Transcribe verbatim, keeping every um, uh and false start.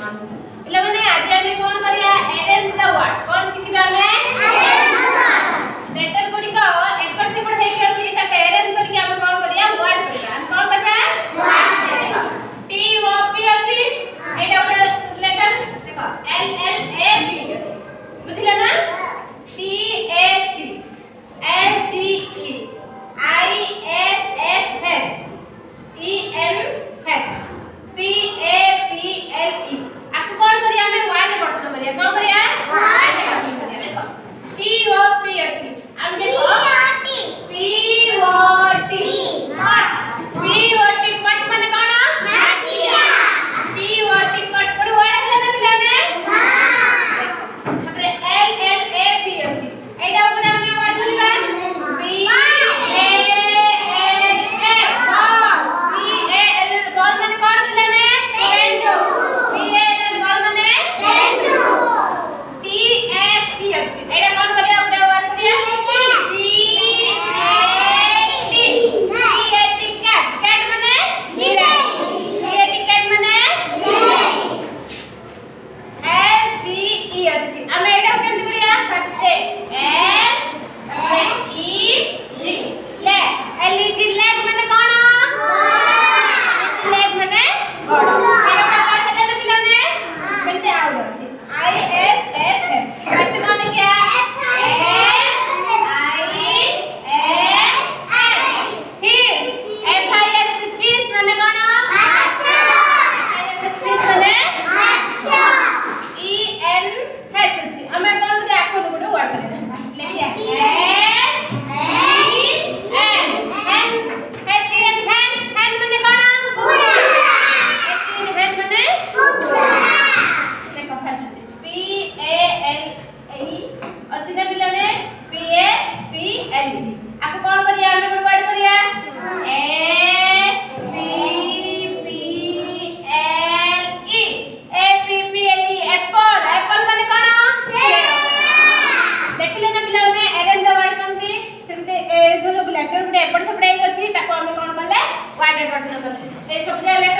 पिला माने आज आमे कोन करिया अरेंज द वर्ड कोन सिखिबा हमें अरेंज द वर्ड लेटर गुडी का एपर से पढ़े के अछि ता अरेंज करके हम कोन करिया वर्ड करिया हम कोन करिया वर्ड टी ओ पी अछि एटा बडा लेटर देखो एल एल ए बी अछि बुझिला ना T A C L G E I S F H E N H P A P L E आपको कौन करिया हमें वर्ड पढ़तो करिया कौन करिया वर्ड पढ़तो करिया देखो टी ओ पी अछि हम देखो P O T pot P O T pot माने कोन माटिया पी ओ टी पट पढ़ वर्ड देले ना पिला ने हां हमरे एल एल ए बी अछि एटा ऊपर हमें वर्ड बोलबा B A L A ball B A L ball माने कोन पिला ने पेंडू बी ए एल बॉल माने पेंडू टी ए सी अछि एटा कोन करिया ऊपर वर्ड से C A T C A T cat cat माने बिलाई सी ए टी कैट माने बिलाई एल जी ई अछि हमें एटा केमति करिया फर्स्ट एल ई जी ले एल ई जी लेग माने कोन लेग माने गोड़ एटा वर्ड देले पिला ने केमति आउड अछि I S H H cat माने क्या F I S H fish F I S fish माने कोन अच्छा फिश माने अच्छा ई एन एच अछि हमें कोन के आखो गुडो वर्ड करे लेखिया N E N N H E N fan fan माने कोन कुकुरा एच ई एन फैन माने कुकुरा देखो first P A L E अछि ना पिला ने P A P L E आपको कोन करिया हमें गुड वर्ड करिया A P P L E A P P L E apple apple माने कोन देखले ना पिला ने अरेंज द वर्ड कंती सेते ए जो लेटर गुडे एपर से पढ़ाई अछि ताको हमें कोन करले वर्ड वर्ड न करले ए सब लेटर